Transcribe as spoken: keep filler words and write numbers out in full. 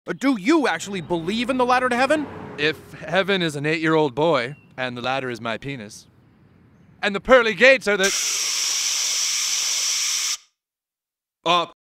Uh, Do you actually believe in the ladder to heaven? If heaven is an eight-year-old boy, and the ladder is my penis, and the pearly gates are the... Uh,